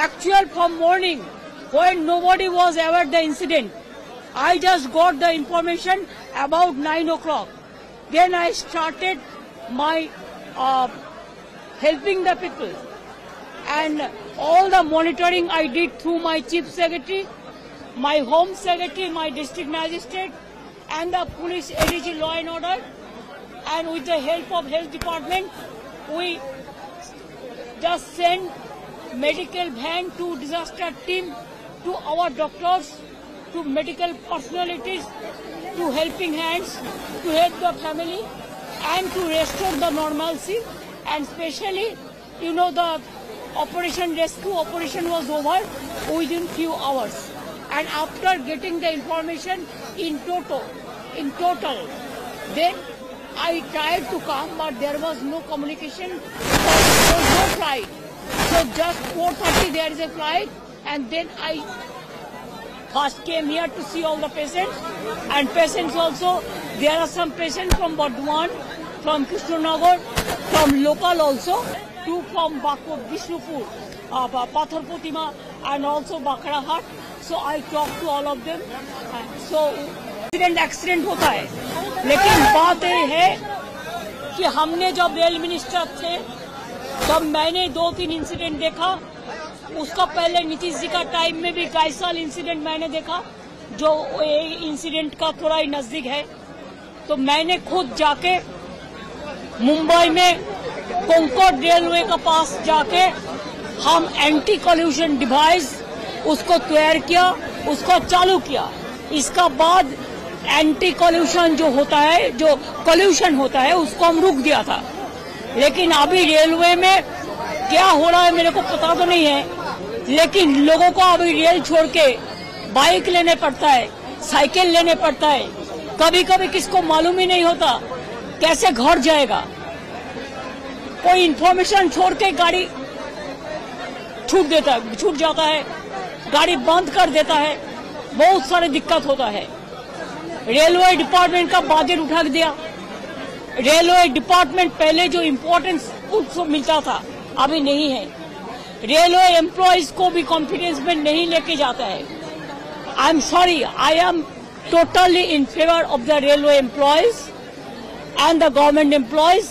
actual from morning when nobody was aware the incident. I just got the information about 9 o'clock. Then I started my helping the people. And all the monitoring I did through my chief secretary, my home secretary, my district magistrate, and the police ADG law and order. And with the help of health department, we just send medical van to disaster team, to our doctors, to medical personalities, to helping hands, to help the family and to restore the normalcy. And especially, you know, the operation rescue operation was over within few hours. And after getting the information in total, then I tried to come, but there was no communication. There was no flight. So just 4:30 there is a flight, and then I first came here to see all the patients. And patients also, there are some patients from Bardhaman, from Krishnanagar, from local also, two from Bishnupur, Pathar Putima, and also Bakrahat. So I talked to all of them. So accident होता है, लेकिन बात ये है कि हमने जब rail minister थे तब मैंने 2-3 इंसिडेंट देखा। उसका पहले नीतीश जी का टाइम में भी कई साल इंसिडेंट मैंने देखा, जो इंसिडेंट का थोड़ा ही नजदीक है। तो मैंने खुद जाके मुंबई में कॉन्कॉर्ड रेलवे के पास जाके हम एंटी कॉल्यूशन डिवाइस उसको तैयार किया, उसको चालू किया। इसका बाद एंटी कॉल्यूशन जो होता है, जो कॉल्यूशन होता है, उसको हम रुक दिया था। लेकिन अभी रेलवे में क्या हो रहा है मेरे को पता तो नहीं है, लेकिन लोगों को अभी रेल छोड़ के बाइक लेने पड़ता है, साइकिल लेने पड़ता है। कभी कभी किसको मालूम ही नहीं होता कैसे घर जाएगा। कोई इन्फॉर्मेशन छोड़ के गाड़ी छूट जाता है, गाड़ी बंद कर देता है, बहुत सारे दिक्कत होता है। रेलवे डिपार्टमेंट का बजट उठा दिया। रेलवे डिपार्टमेंट पहले जो इम्पोर्टेंस उसको मिलता था अभी नहीं है। रेलवे एम्प्लॉयज को भी कॉन्फिडेंस में नहीं लेके जाता है। I am sorry, I am totally in favour of the railway employees and the government employees.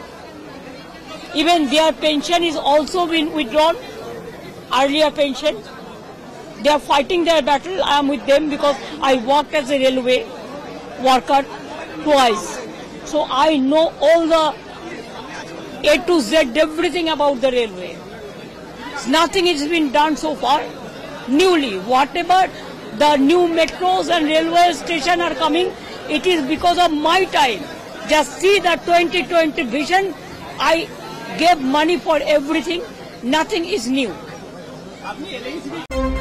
Even their pension is also been withdrawn, earlier pension. They are fighting their battle. I am with them because I worked as a railway worker twice. So I know all the A to Z, everything about the railway. Nothing has been done so far. Newly, whatever the new metros and railway station are coming, it is because of my time. Just see the 2020 vision. I gave money for everything. Nothing is new.